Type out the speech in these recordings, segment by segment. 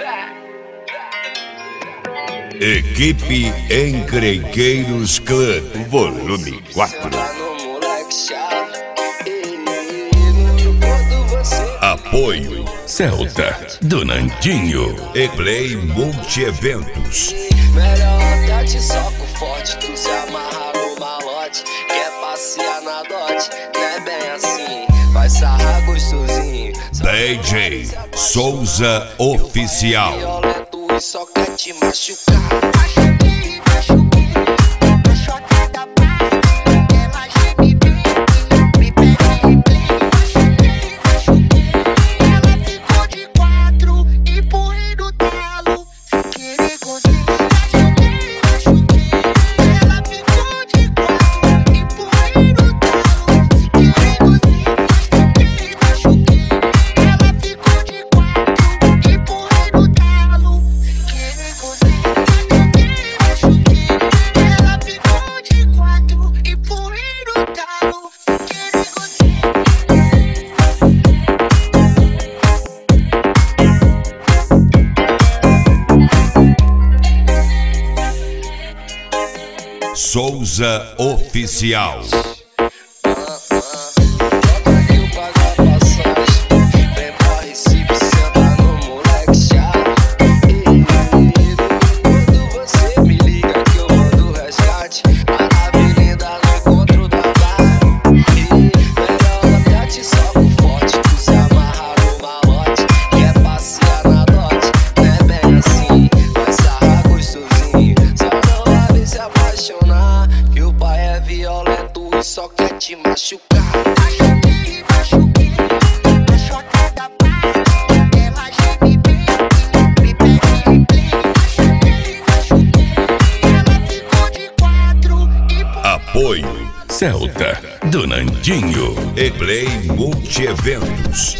Equipe Encrenqueiros Clã, volume 4. Apoio Celta, do Nandinho e Play Multi-Eventos. Melhor até te soco forte, tu se amarra no malote. Quer passear na dote, não é bem assim, vai sarrar gostosinho. DJ Souza Oficial. Violento e só quer te machucar. Souza Oficial. Só quer te machucar. Apoio Celta, do Nandinho e Play Multi-Eventos.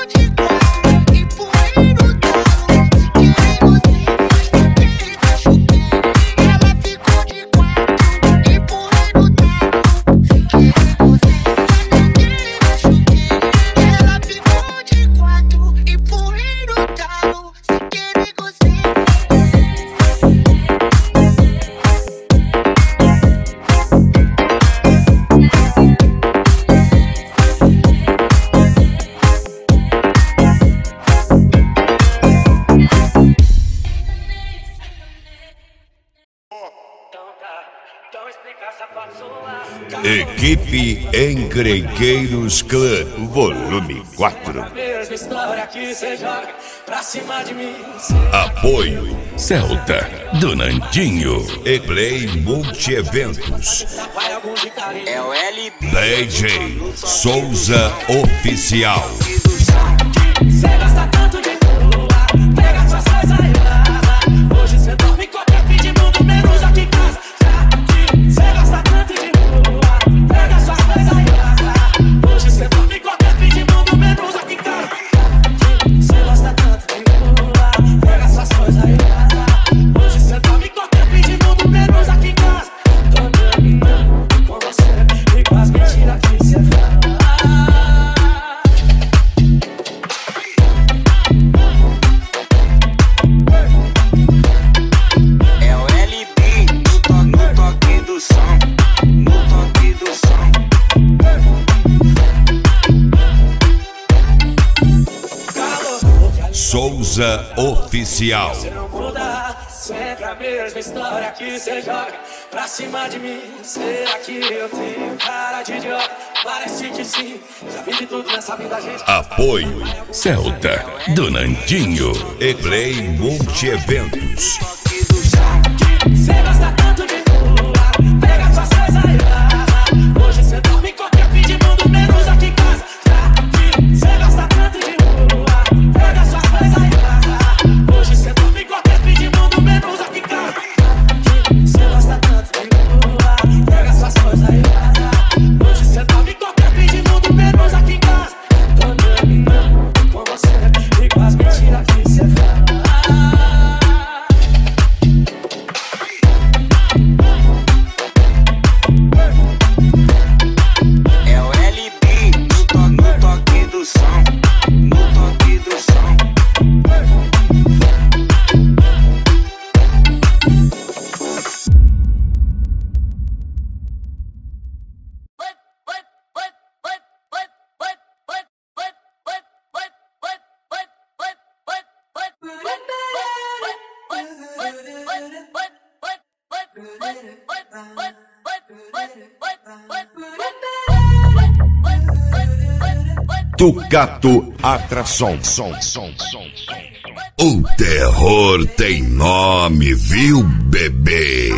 Equipe Encrenqueiros Clã, volume 4. Apoio Celta, do Nandinho e Play Multi-Eventos. É o LB DJ Souza Oficial. Cê gosta tanto de lua, pega suas coisas e vaza. Hoje cê dorme em qualquer fim de mundo, menos aqui em casa. Cê gosta tanto de lua, pega suas coisas e vaza. Hoje cê dorme em qualquer fim de mundo, menos aqui em casa. Cê gosta tanto de lua, pega suas coisas e vaza. Hoje cê dorme em qualquer fim de mundo, menos aqui em casa. Tô terminando com você e com as mentiras que cê fala. Souza Oficial. Você não muda, sempre a mesma história que você joga pra cima de mim. Será que eu tenho cara de idiota? Parece que sim, já vi de tudo nessa vida, gente. Apoio Celta, do Nandinho e Play Multi-Eventos. Você gosta tanto de lua, pega suas coisas e vaza. Hoje você dorme em qualquer fim de mundo, menos aqui em casa. Você gosta tanto de lua, pega suas coisas e vaza. Hoje você dorme em qualquer fim de mundo, menos aqui em casa. Você gosta tanto de lua, pega suas coisas e vaza. Hoje você dorme em qualquer fim de mundo, menos aqui em casa. Tô terminando com você e com as mentiras que você fala. Tucato Atração. O terror tem nome, viu, bebê?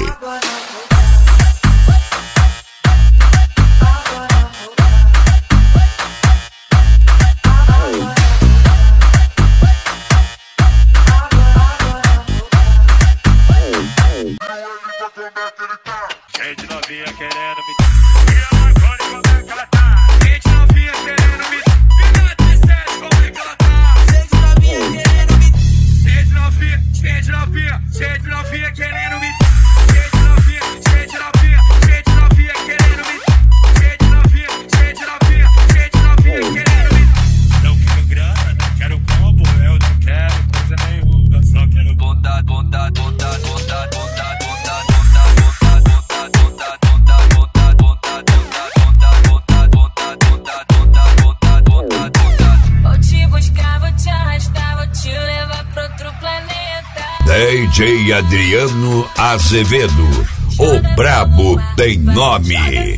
Gente novinha querendo me... E agora como é que ela tá? Gente novinha querendo me... E na 37 como é que ela tá? Gente novinha querendo me... Gente novinha querendo me... Gente novinha querendo me... Gente novinha querendo me... Não quero grana, não quero combo, eu não quero coisa nenhuma, só quero bondade. DJ Adriano Azevedo, o brabo tem nome.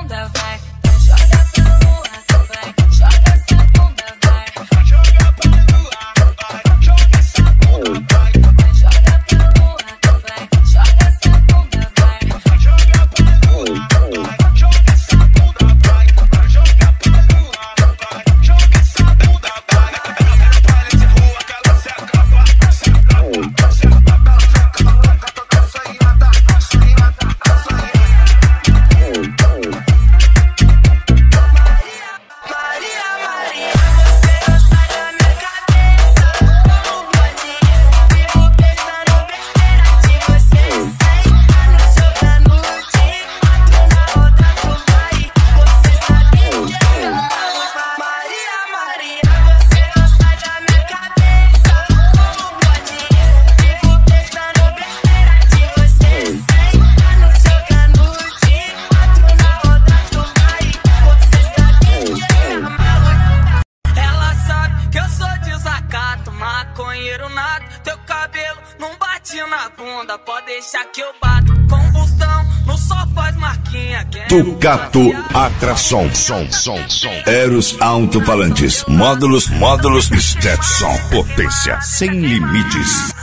Tucato Atração. Eros Alto-Falantes. Módulos Stetson. Potência sem limites.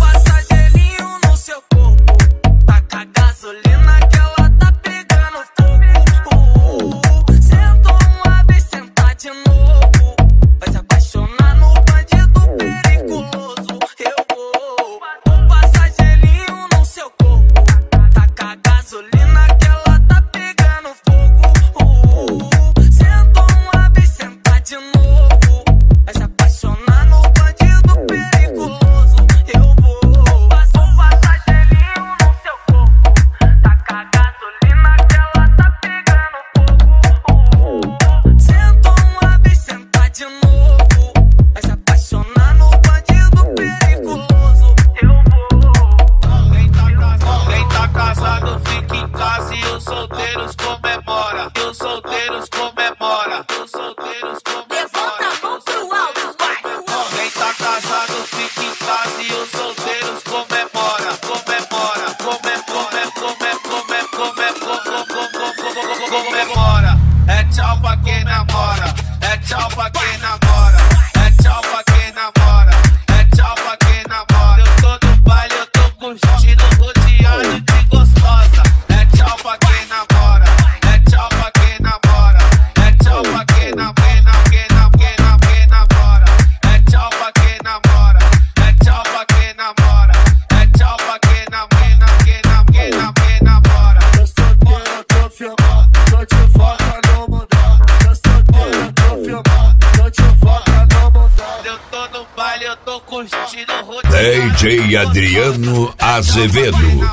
DJ Adriano Azevedo.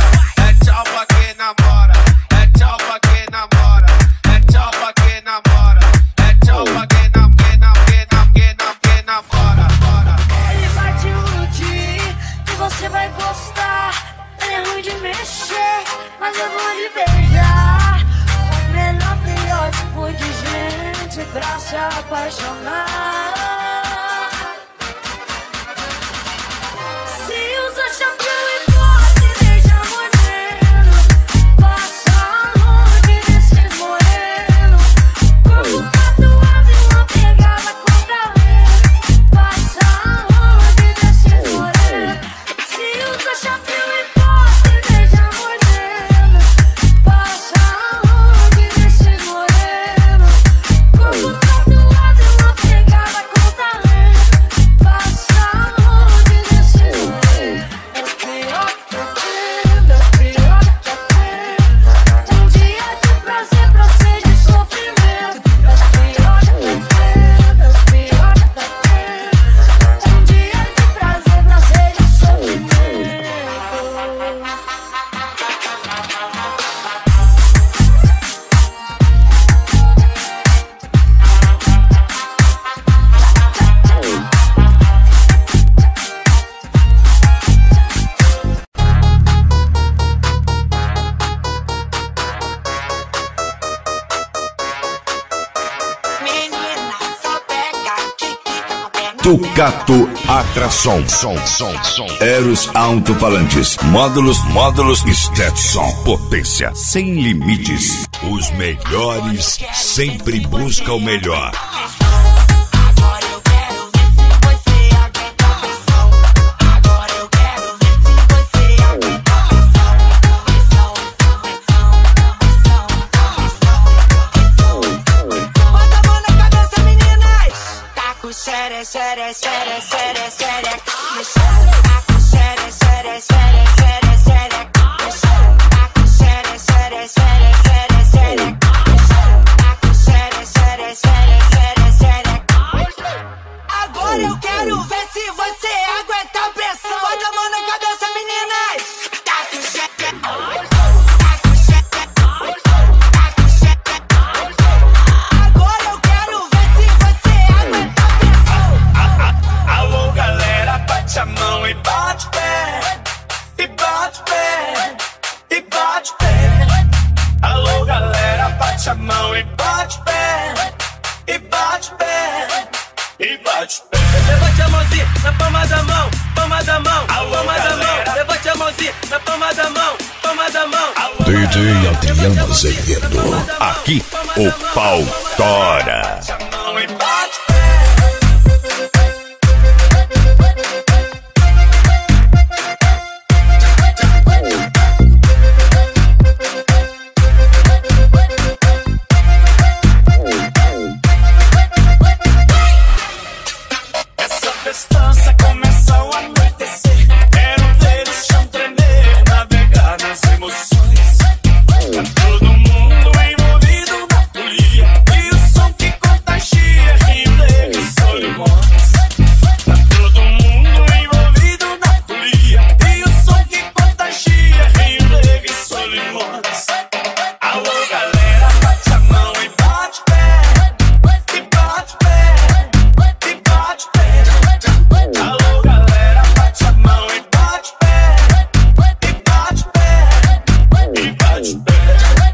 Pra se apaixonar. Se usa shampoo e pode deixar moreno. Tucato Atração. Eros Alto-Falantes. Módulos Stetson. Potência sem limites. Os melhores sempre buscam o melhor. Agora eu quero ver se você aguenta a pressão. Bota a mão na cabeça, meninas. Agora eu quero ver se você aguenta a pressão. Alô, galera, bate a mão e bate pé. E bate pé. E bate pé. Alô, galera, bate a mão e bate pé. E bate pé. E bate pé. Levante a mãozinha na palma da mão, palma da mão, palma da mão. Levante a mãozinha na palma da mão, palma da mão. DJ Adriano Azevedo. Aqui o pau tora. Bate a mão e bate pé. Essa festança começou a anoitecer. Quero ver o chão tremer, navegar nas emoções. Tá todo mundo envolvido na folia. E o som que contagia, Rinder e Solimões. Tá todo mundo envolvido na folia. E o som que contagia, Rinder e Solimões. Alô, galera, bate a mão e bate pé. E bate pé. E bate pé. Alô, galera, bate a mão e bate pé. E bate pé. E bate pé.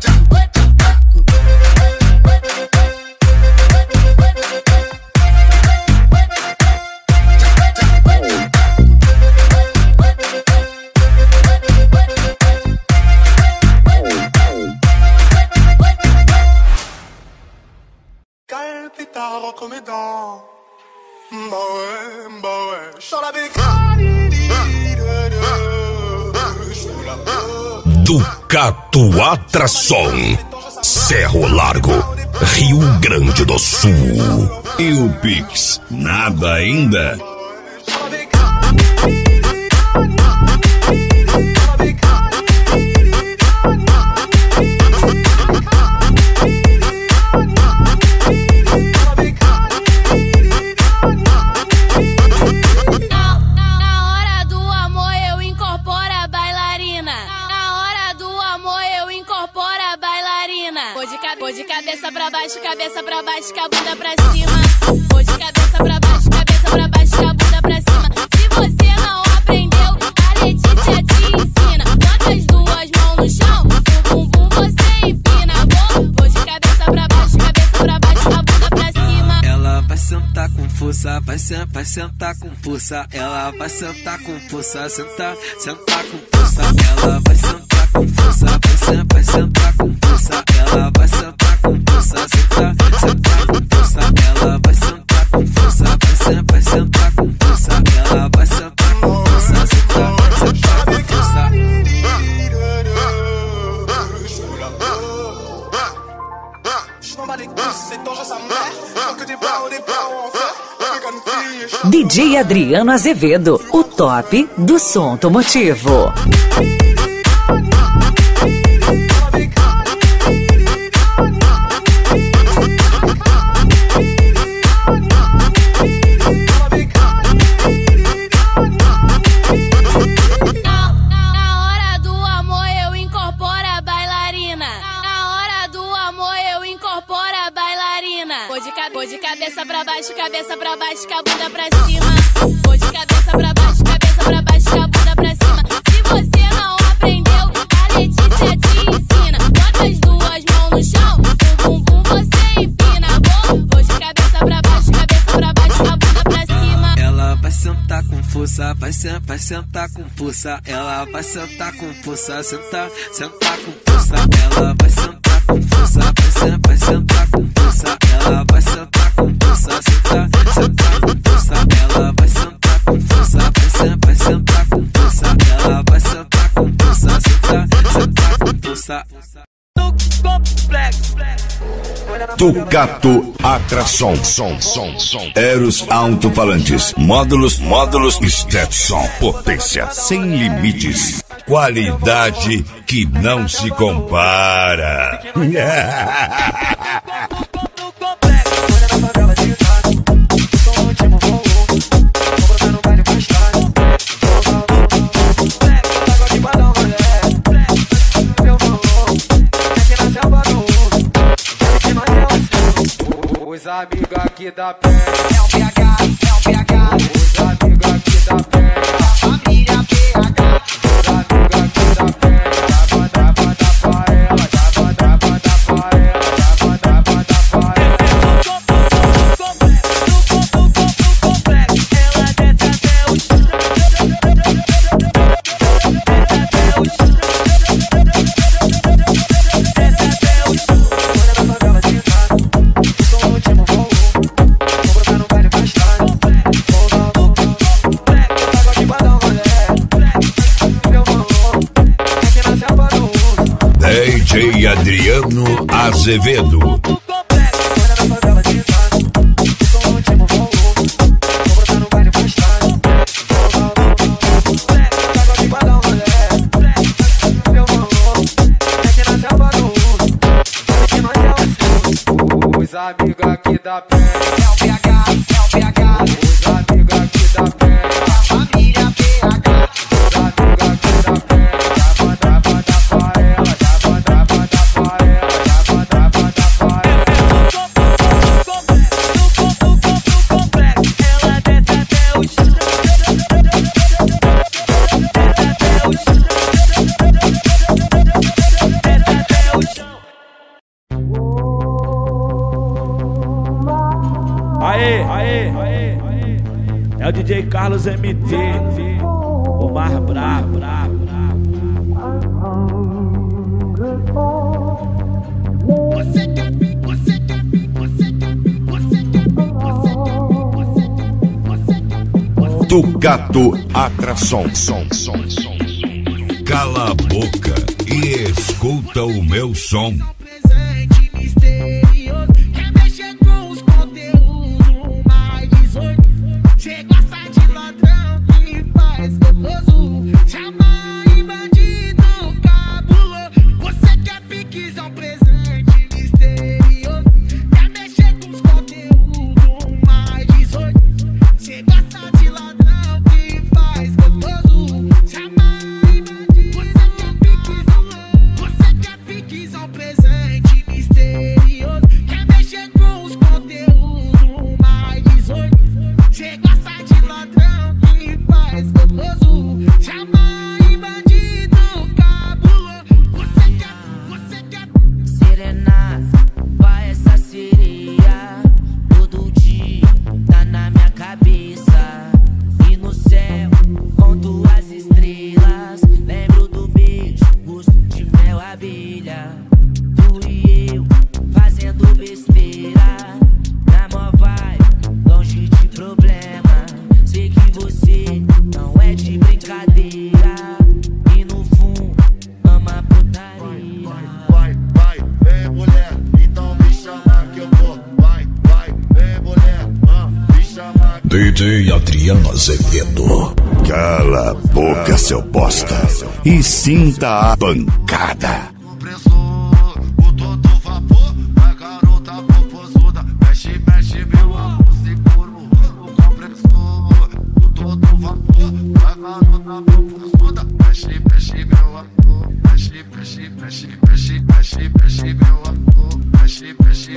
Calpitavo come dans. Bah ouais, sur la big. Tucato Atração. Cerro Largo, Rio Grande do Sul. E o Pix, nada ainda? Na hora do amor eu incorporo a bailarina. Na hora do amor eu incorporo a bailarina. Vou de cabeça pra baixo, com a bunda pra cima. Vou de cabeça pra baixo, com a bunda pra cima. Se você não aprendeu, a Letícia te ensina. Bota as duas mãos no chão, o bumbum você empina. Vou de cabeça pra baixo, com a bunda pra cima. Ela vai sentar com força, vai sentar com força. Ela vai sentar com força, sentar com força. Ela vai sentar com força, vai sentar com força. Ela vai sentar com força, sentar com força. Ela vai sentar com força, vai sentar com força. Ela vai sentar com força, sentar com força. DJ Adriano Azevedo, o top do som automotivo. Na hora do amor eu incorporo a bailarina. Na hora do amor eu incorporo a bailarina. Vou de cabeça pra baixo, com a bunda pra cima. Vou de cabeça pra baixo, com a bunda pra cima. Se você não aprendeu, a Letícia te ensina. Bota as duas mãos no chão, o bumbum você empina. Vou de cabeça pra baixo, com a bunda pra cima. com força, vai sentar com força. Ela vai sentar com força, sentar com força. Ela vai sentar com força, vai sentar com força. Ela vai sentar com força, sentar com força. Ela vai sentar com força, vai sentar com força. Ela vai sentar com força, sentar com força. Ducato Atração, som. Eros alto-falantes, módulos, Stetson, potência sem limites, qualidade que não se compara. Os amigos aqui da pé, é o PH. Os amigos aqui da pé, a família PH. Os amigos aqui da pé, dá pra ela, dá pra ela. Ela desce até o chão. DJ Adriano Azevedo. Os amigos aqui da pé, é o PH. Os amigos aqui da pé, a família PH. Os amigos aqui da pé, dá pra ela, dá pra ela. Ela desce até o chão. Aê, é o DJ Carlos MT, o mais brabo. Ducato Atração, cala a boca e escuta o meu som. Presente misterioso, quer mexer com os conteúdos mais 18. Cê gosta de ladrão e faz gostoso. Chama e bandido cabuloso. Você quer piquezão, presente misterioso. Quer mexer com os conteúdos mais 18. Cê gosta de ladrão e faz gostoso. Chama e bandido. Você quer piquezão, presente misterioso. Quer mexer com os conteúdos mais 18. Cê gosta de ladrão e faz gostoso. Chama e bandido cabuloso. Você quer Serena, vai essa sereia. Todo dia tá na minha cabeça. E no céu, conto as estrelas. Lembro do beijo, gosto de mel, abelha. Tu e eu, fazendo besteira. Na mó vai, longe de problema. Sei que você não é de brincadeira. E no fundo, ama putaria. Vai, vem mulher, então me chama que eu vou. Vai, vem mulher, me chama. DJ Adriano Azevedo. Cala a boca, seu bosta, e sinta a pancada. Compressor, o todo vapor, a garota popozuda. Mexe, meu amor, segura o compressor. O todo vapor, a garota popozuda. Mexe, meu amor. Mexe, meu amor. Mexe,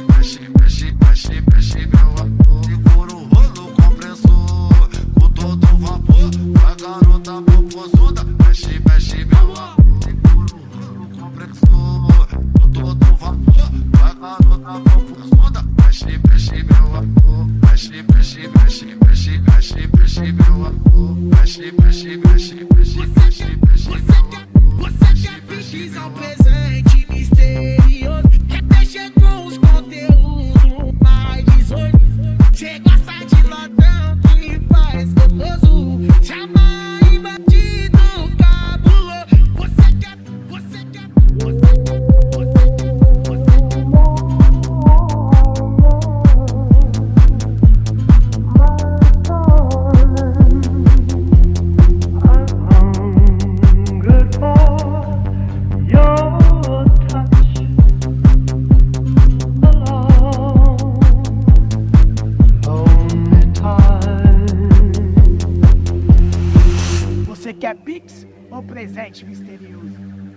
meu amor. Segura o rolo compressor, o todo vapor, a garota popozuda. Mexe, meu amor. Segura o rolo compressor, o todo vapor, a garota popozuda. Você quer Pix ou presente misterioso?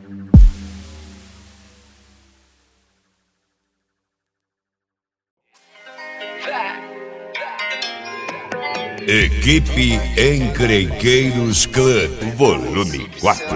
Equipe Encrenqueiros Clã, volume 4.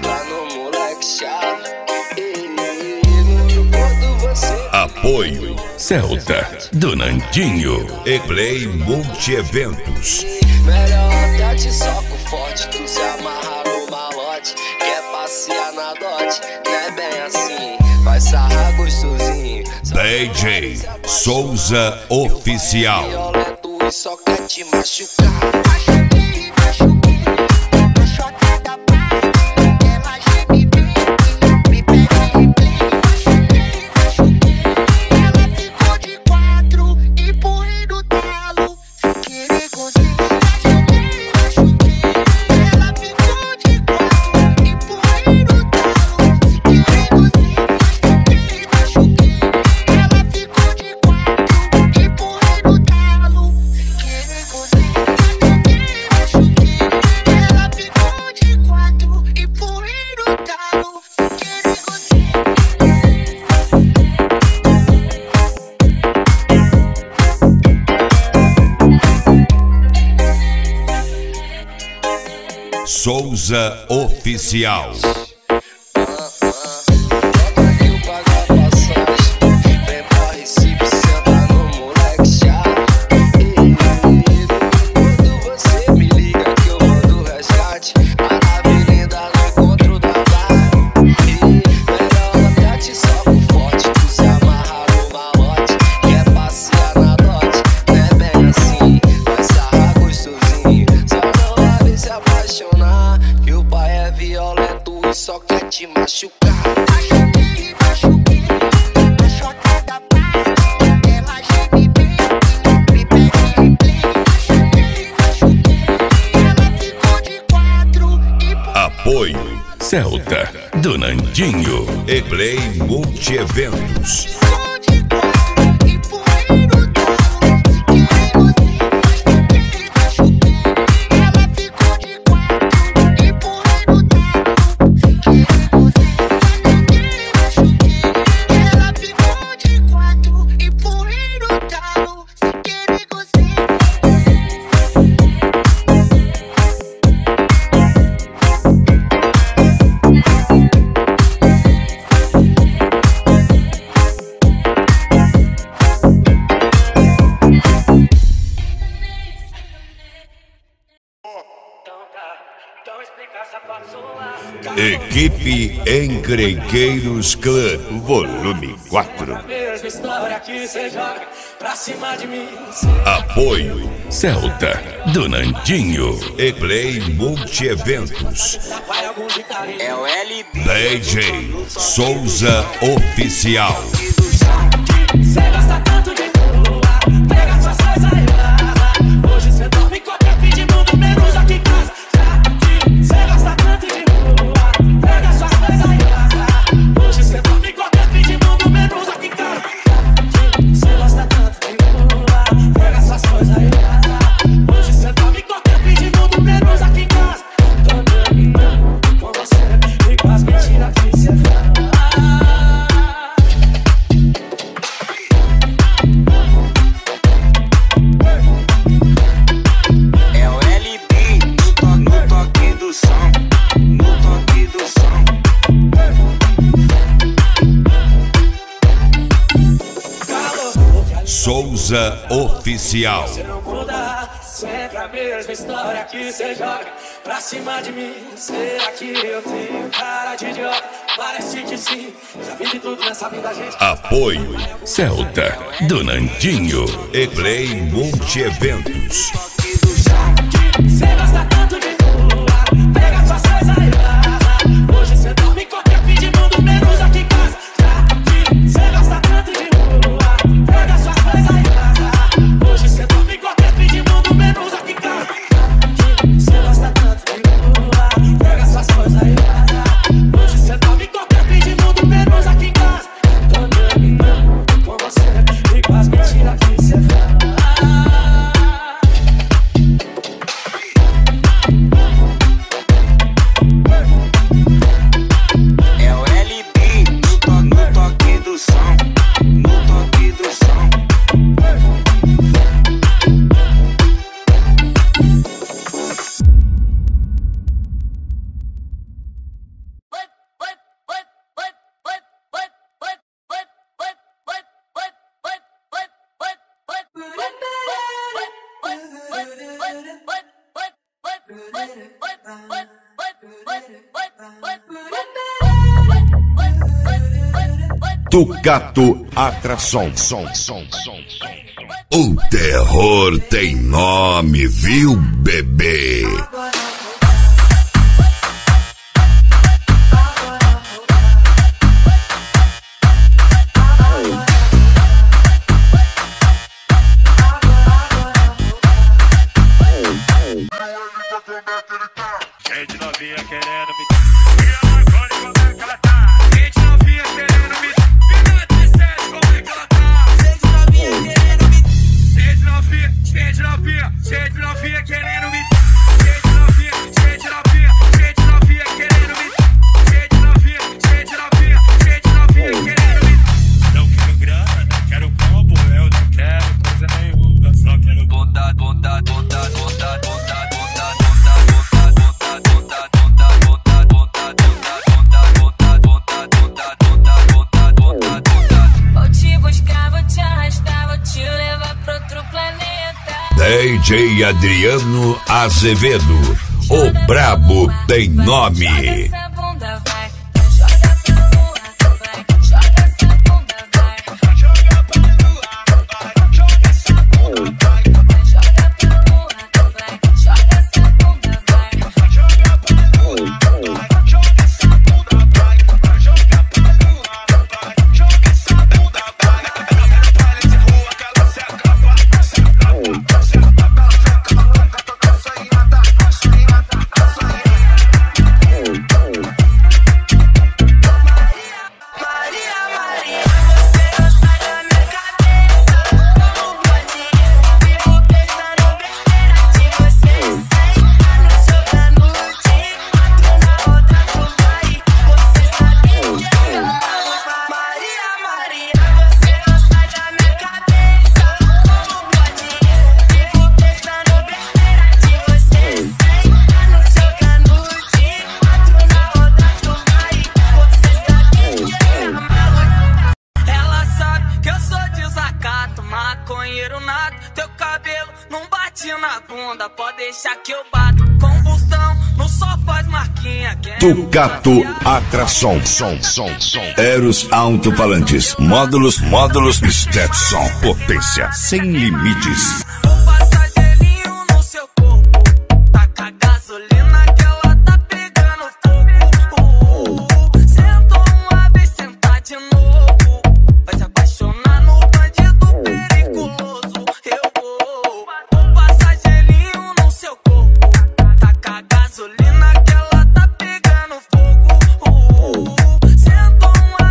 Apoio Celta, do Nandinho e Play Multieventos. Melhor até te soco forte, tu se amarra no malote. Quer passear na dote, não é bem assim, vai sarrar gostosinho. DJ Souza Oficial. Violento e só quer te machucar. Souza Oficial. Só quer te machucar. Apoio Celta, do Nandinho e Play Multieventos. Equipe Encrenqueiros Clã, volume 4. Apoio Celta, do Nandinho e Play Multieventos. É o LB. DJ Souza Oficial. Cê gosta tanto de boa, pega suas coisas e vaza. Hoje cê dorme em qualquer fim de mundo, menos aqui em casa. Cê gosta tanto de boa, pega suas coisas e vaza. Hoje cê dorme em qualquer fim de mundo, menos aqui em casa. Cê gosta tanto de boa, pega suas coisas e vaza. Hoje cê dorme em qualquer fim de mundo, menos aqui em casa. Tô dormindo com você e com as mentiras que cê fala. Souza Souza Oficial. Você não muda, sempre a mesma história que você joga pra cima de mim. Será que eu tenho cara de idiota? Parece que sim, já vi de tudo nessa vida, gente. Apoio Celta, do Nandinho e Play Multi-Eventos. Você gosta tanto de rua, pega suas coisas e vaza. Hoje você dorme em qualquer fim de mundo, menos aqui em casa. Você gosta tanto de rua, pega suas coisas e vaza. Hoje você dorme em qualquer fim de mundo, menos aqui em casa. Você gosta tanto de rua, pega suas coisas e vaza. Hoje você dorme em qualquer fim de mundo, menos aqui em casa. Tô terminando com você e com as mentiras que você fala. Tucato Atração. O terror tem nome, viu, bebê? Gente novinha querendo me agora como é que ela tá? Gente novinha querendo me como é que ela tá? Gente novinha querendo me gente novinha querendo me gente novinha querendo me gente novinha querendo me. Não quero grana, não quero combo, eu não quero coisa nenhuma, só quero bondade. DJ Adriano Azevedo, o brabo tem nome. Tucato Atração. Eros Alto-Falantes. Módulos Stetson. Potência sem limites.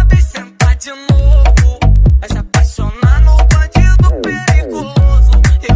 Vai se apaixonar no bandido perigoso.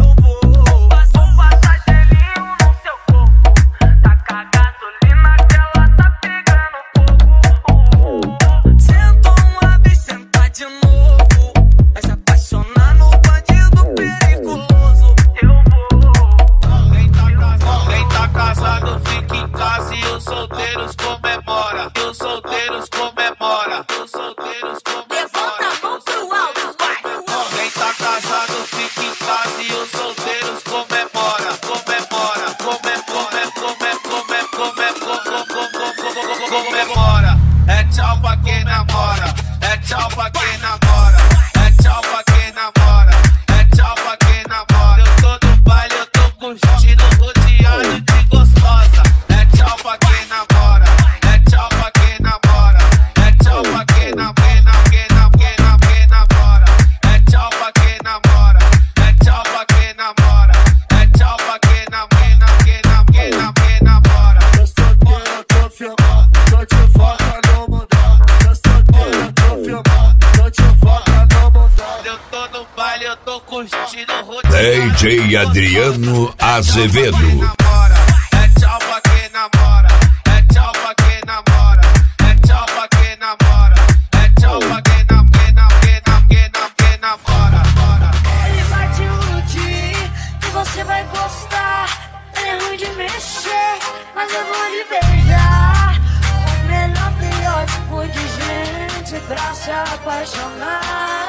DJ Adriano Azevedo. É tchau pra quem namora, é tchau pra quem namora, é tchau pra quem namora, é tchau pra quem namora. Ele vai te iludir e você vai gostar. Ele é ruim de mexer, mas eu vou lhe beijar. O melhor tipo de gente pra se apaixonar.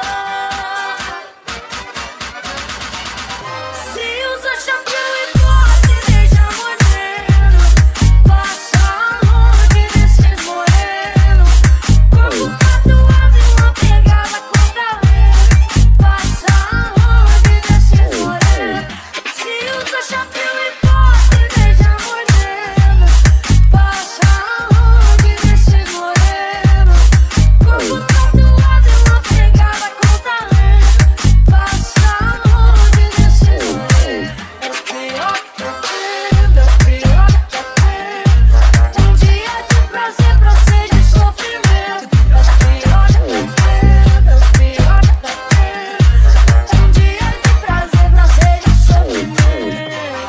Se usa shampoo e pode deixar moreno, passa longe desses morenos. Corpo tatuado e uma pegada com talento, passa longe desses morenos. Se usa shampoo e pode deixar moreno, passa longe desses morenos. Corpo tatuado e uma pegada com talento, passa longe desses morenos. És pior que a pena, és pior que a pena. Um dia de prazer pra ser de sofrimento. És pior que a pena, és pior que a pena. Um dia de prazer pra ser de sofrimento.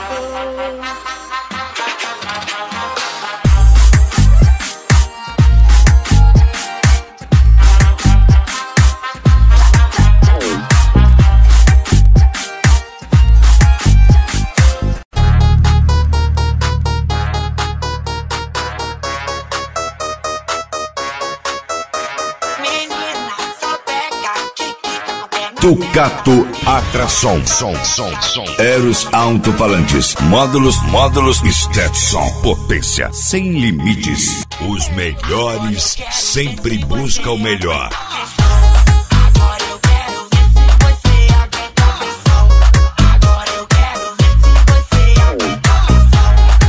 Ducato Atração. Eros Alto-Falantes. Módulos Stetson. Potência sem limites. Os melhores sempre buscam o melhor. Agora eu quero ver se você aguenta a pressão. Agora eu quero ver se você aguenta a pressão.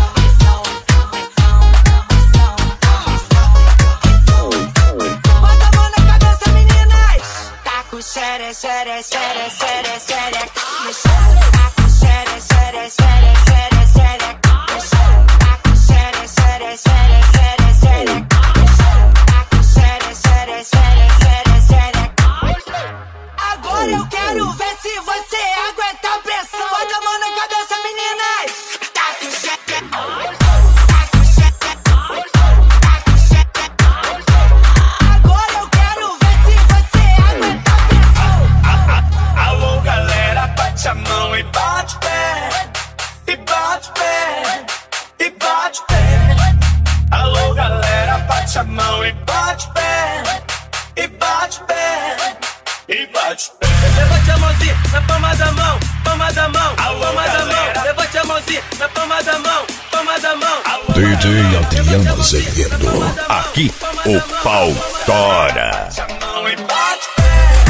Bota a mão na cabeça, meninas. Tá com séria, séria, séria, séria, séria. Tá com séria, séria, séria, séria, séria. Tá com séria, séria, séria, séria, séria. Tá com séria, séria, séria, séria, séria. Agora eu quero ver se você aguenta a pressão. Bota a mão na cabeça, meninas. Tá com séria. Agora eu quero ver se você aguenta a pressão. Alô galera, bate a mão e bate pé, e bate pé, e bate pé. Alô galera, bate a mão e bate pé, e bate pé, e bate pé. Levante a mãozinha na palma da mão, palma da mão, Alô, palma da mão. galera. Levante a mãozinha na palma da mão, palma da mão. DJ Adriano Azevedo. Aqui o pau tora. Bate a mão e bate pé.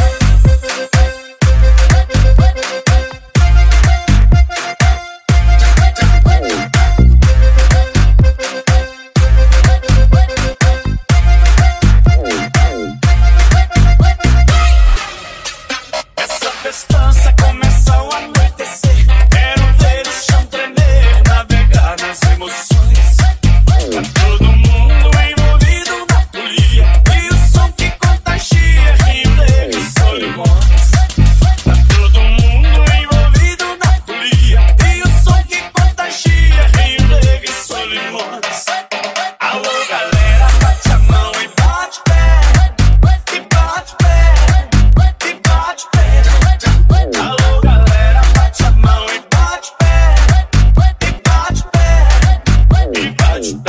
Essa festança começa ao anoitecer. Quero ver o chão tremer, navegar nas emoções. Todo mundo envolvido na folia, e o som que contagia, Rio Negro e Solimões. Todo mundo envolvido na folia, e o som que contagia, Rio Negro e Solimões. Alô galera, bate a mão e bate pé, e bate pé, e bate pé. Alô galera, bate a mão e bate pé, e bate pé, e bate pé.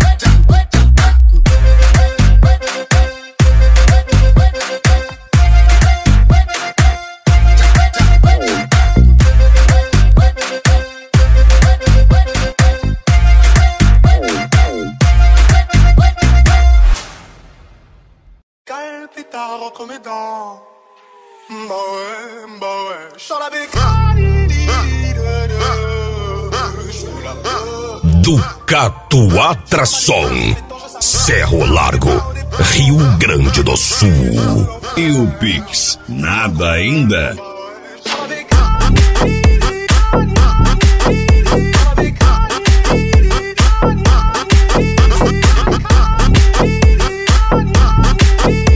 Calpitaro come dans. Bah ouais, sur la béque. Ducato Atração. Cerro Largo, Rio Grande do Sul. E o Pix, nada ainda?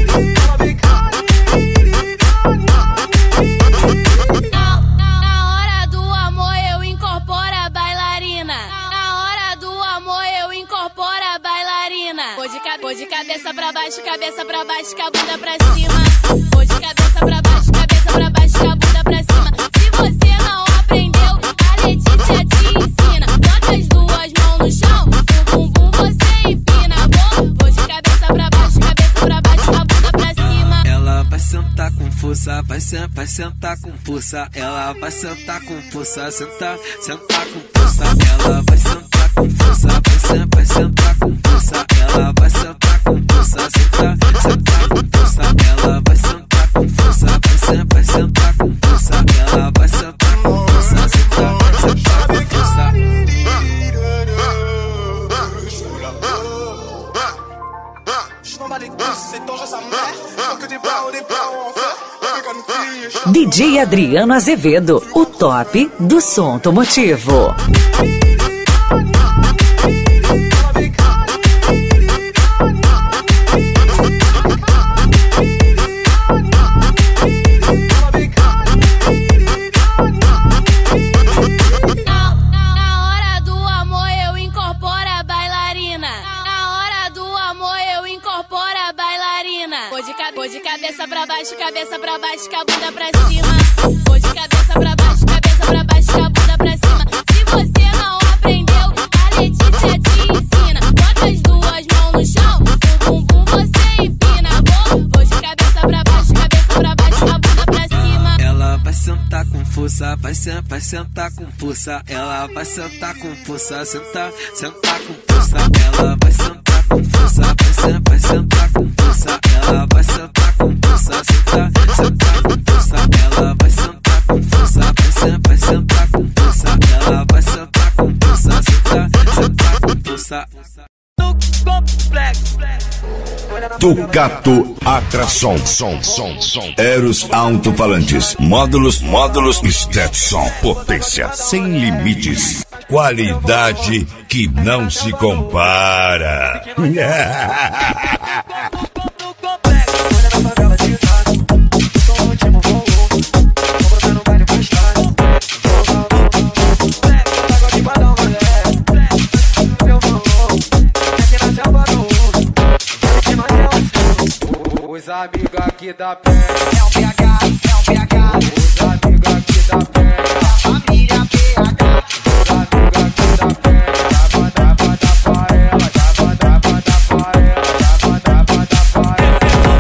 Na hora Vou de cabeça pra baixo, com a bunda pra cima. Vou de cabeça pra baixo, com a bunda pra cima. Se você não aprendeu, a Letícia te ensina. Bota as duas mãos no chão, o bumbum você empina. Vou de cabeça pra baixo, com a bunda pra cima. Ela vai sentar com força, vai sentar com força. Ela vai sentar com força, sentar com força. Ela vai sentar com força, vai sentar com força. Ela vai sentar com força, sentar com força. Ela vai sentar com força, vai sentar com força. Ela vai sentar com força, sentar com força. DJ Adriano Azevedo, o top do som automotivo. Vou de cabeça pra baixo, com a bunda pra cima. Vou de cabeça pra baixo, com a bunda pra cima. Se você não aprendeu, a Letícia te ensina. Bota as duas mãos no chão, o bumbum você empina. Vou de cabeça pra baixo, com a bunda pra cima. Ela vai sentar com força, vai sentar com força. Ela vai sentar com força, sentar com força. Ela vai sentar com força, vai sentar com força. Ela vai sentar com força, sentar com força. Ela vai sentar com força, vai sentar com força. Ela vai sentar com força, sentar com força. Tucato Atração, som. Eros Alto-Falantes, módulos Stetson, potência sem limites, qualidade que não se compara. Os amigos aqui da pé, é o PH. Os amigos aqui da pé, família PH. Os amigos aqui da pé, dá pra ela, dá pra ela.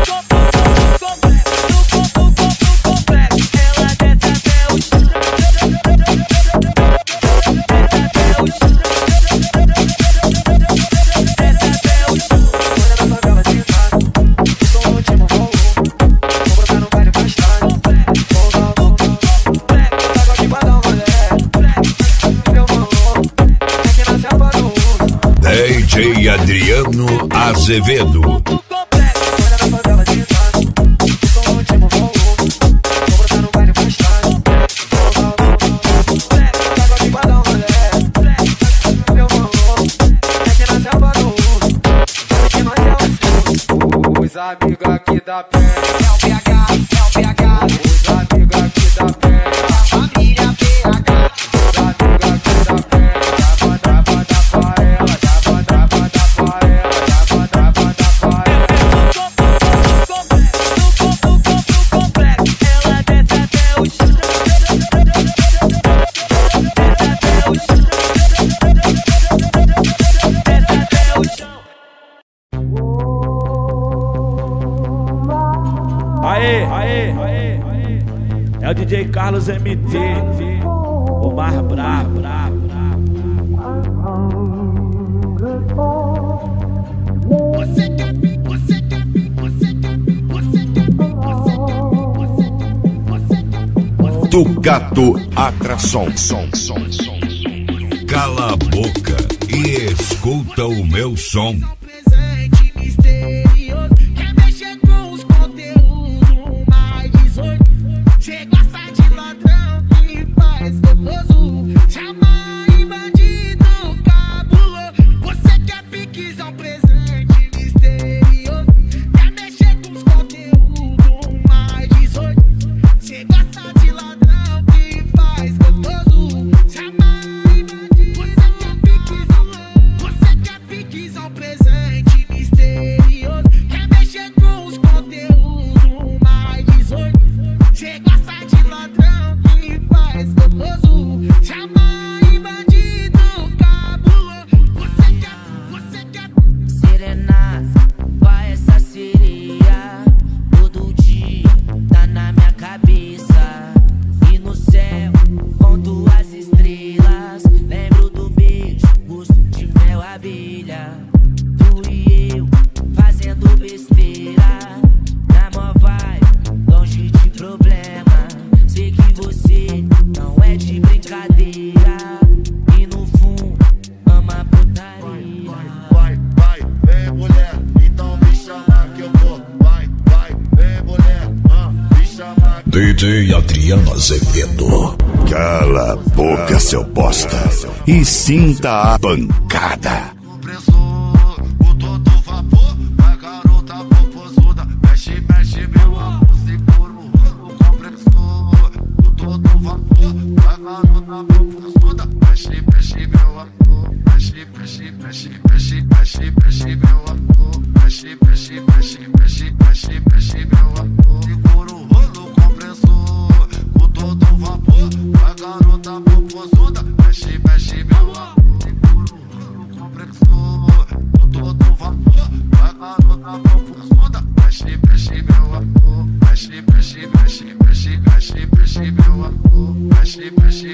Ela desce até o chão. DJ Adriano Azevedo. Os amigos aqui da pé, é o PH. Os amigos aqui da pé, família PH. Os amigos aqui da pé, dá pra ela, dá pra ela. Ela desce até o chão. Aê, é o DJ Carlos MT, o mais brabo. Você quer Tucato Atração, cala a boca e escuta o meu som. presente misterioso, quer mexer com os conteúdos mais 18. Cê gosta de ladrão que faz gostoso, chama em bandido cabuloso. Você quer piquezão, presente misterioso, quer mexer com os conteúdos mais 18. Cê gosta de ladrão que faz gostoso, chama em bandido. Você quer piquezão, presente misterioso. e eu fazendo besteira. Na mó vai, longe de problema. Sei que você não é de brincadeira. E no fundo, ama putaria. Vai, vem mulher, então me chama que eu vou. Vai, vem mulher, me chama. DJ Adriano Azevedo. Cala a boca, seu bosta, e sinta a pancada. Com todo vapor, vai garota popozuda. Mexe, meu amor, segura o rolo compressor. Com todo vapor, vai garota popozuda. Mexe, meu amor, mexe, meu amor. Mexe, meu amor. Segura o rolo compressor. Com todo vapor, vai garota popozuda. Mexe, meu amor. Com todo vapor, vai garota popozuda. Mexe, meu amor. Mexe, meu amor. Mexe,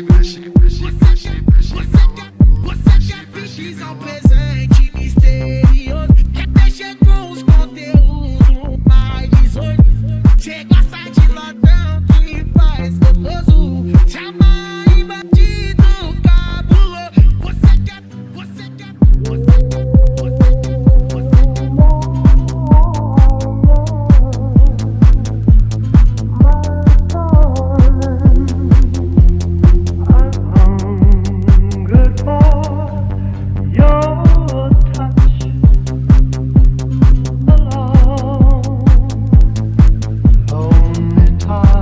Você quer pesquisar um presente misterioso? Quer mexer com os conteúdos mais 18? Cê gosta de ladrão que faz gostoso? Chama e bandido cabuloso. Você quer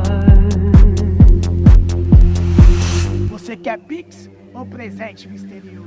Você quer Pix ou presente misterioso?